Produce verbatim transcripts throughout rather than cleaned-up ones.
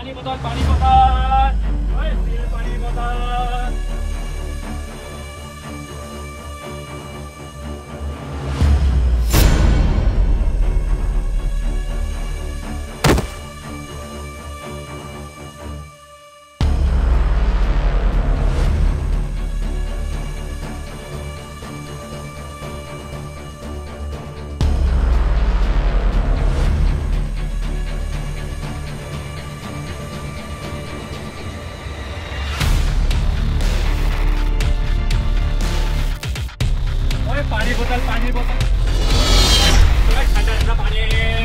पानी बोतल पानी बोतल ओए स्टील पानी बोतल पानी बोतल पानी बोतल ठंडा ठंडा पानी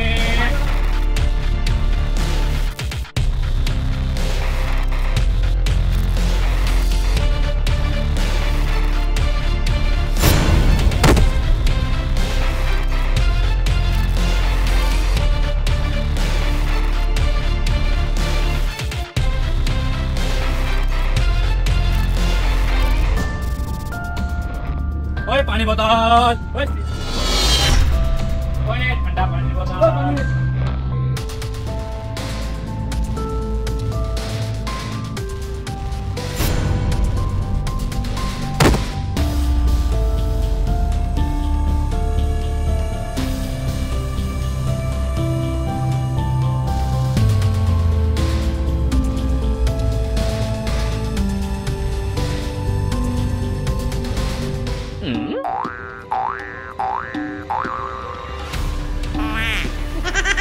ओए पानी बोतल ओए ओए ठंडा पानी बोतल Hmm?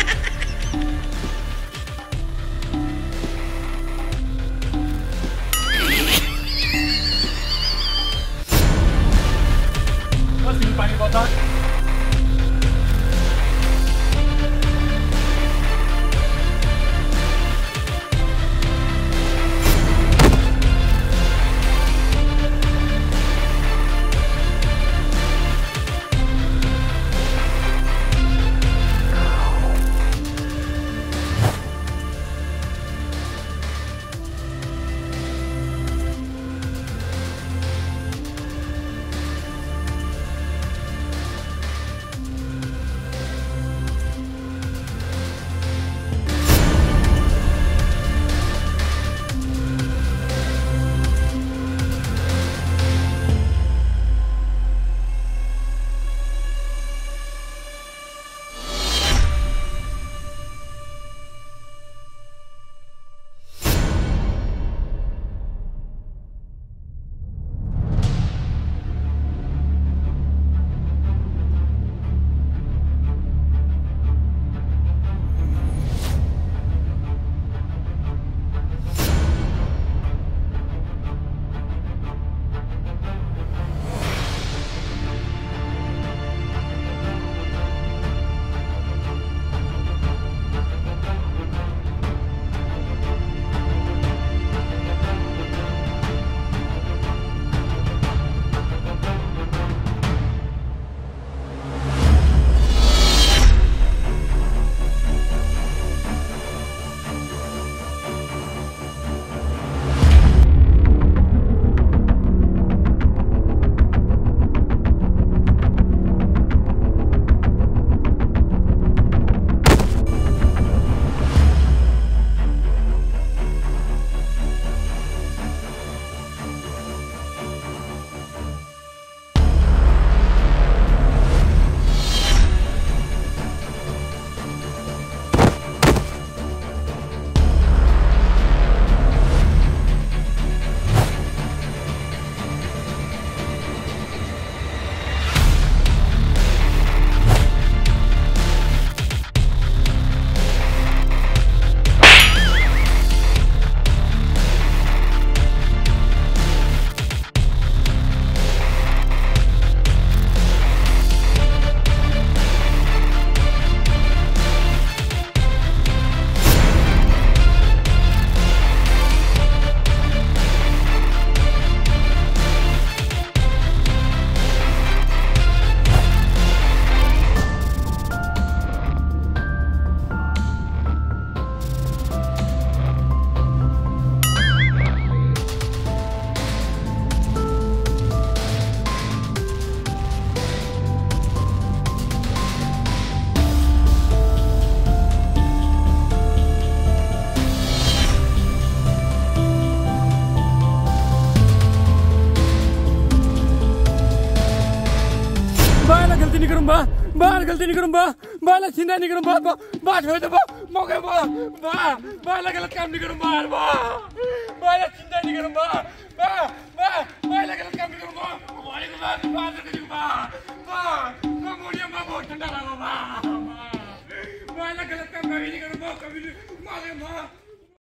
गलती नहीं करूँ बा बाला चिंता नहीं करूँ बा बात हो तो बा मौके बा बा बाला गलत काम नहीं करूँ बार बा बाला चिंता नहीं करूँ बा बा बा बाला गलत काम नहीं करूँ बा वाले को बात बात नहीं करूँ बा बा बा मोड़िया बा बहुत ठंडा लगा बा बाला गलत काम कभी नहीं करूँ बा कभी नहीं मारे बा